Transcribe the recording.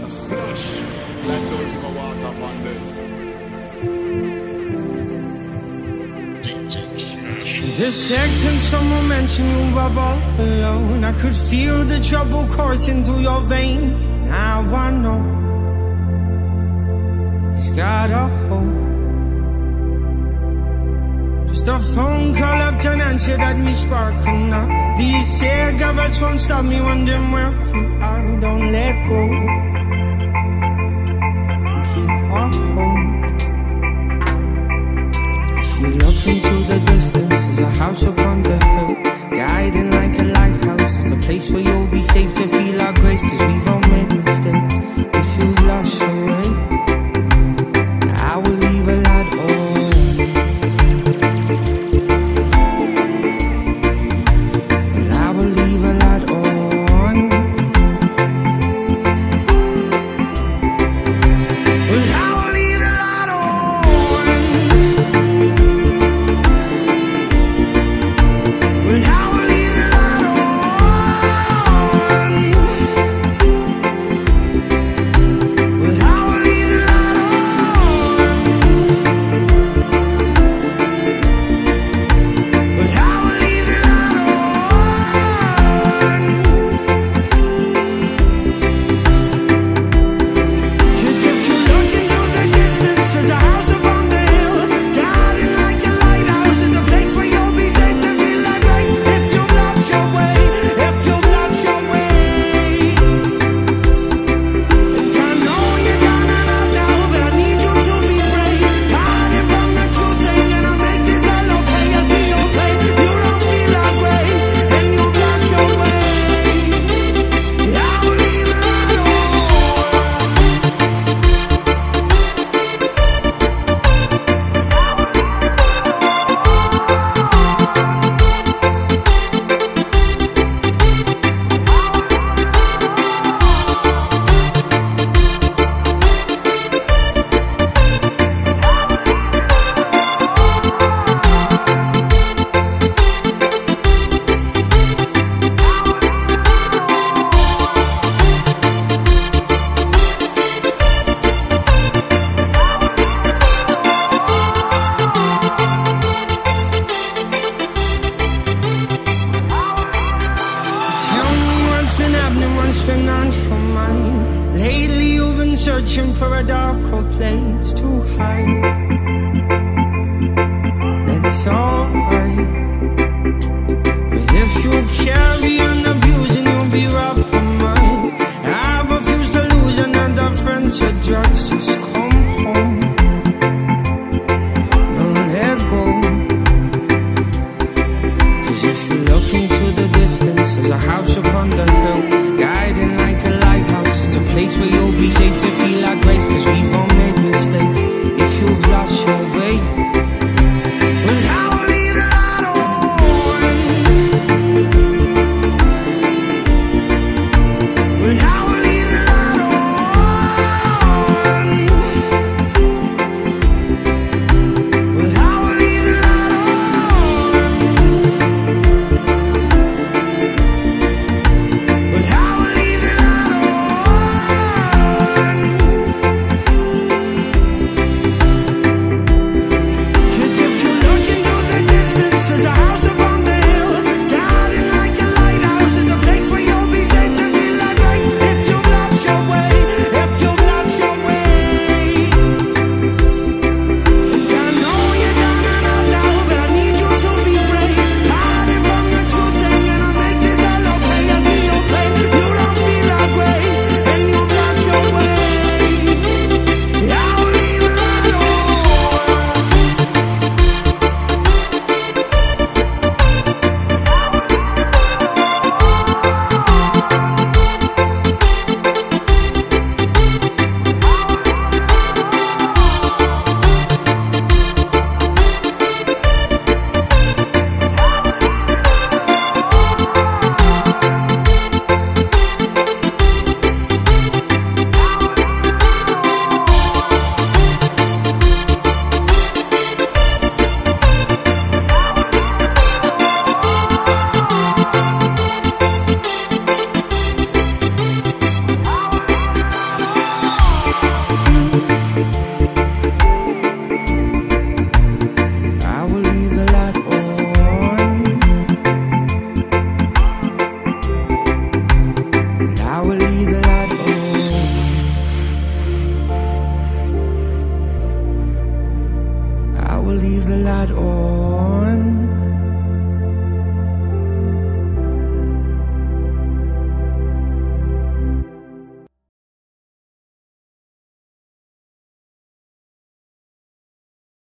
Splash, like those in the water on them. The second someone mentioned you were all alone, I could feel the trouble coursing through your veins. Now I know it's gotta hold. Just a phone call left unanswered had me sparking up. These cigarettes won't stop me wondering where you are. Don't let go, keep on hold. You look into the distance, there's a house upon the hill, guiding like a lighthouse. It's a place where you'll be safe to feel our grace, cause we've all made mistakes. If you've lost your way, I will leave a light on. And I will leave a light on. Well, I will leave the light on. Well, I will leave the light on. Well, I will leave the light on. Well, I will leave the light on. 'Cause if you look into the distance, there's a house upon the hill, guiding like a lighthouse. It's a place where you'll be safe to feel like grace. If you've lost your way, if you've lost your way. If I know you're down and out now, but I need you to be brave. Hiding from the truth, ain't gonna make this all okay. I see your play, you don't feel like grace, and you've lost your way. I will leave it alone. Tell me what's been happening, what's been on your mind. Lately you've been searching for a darker place to hide. That's alright, but if you carry on abusing, you'll be rough for mine. I refuse to lose another friend to drugs. Just come home, don't let go. 'Cause if you look into the distance, there's a house upon the hill,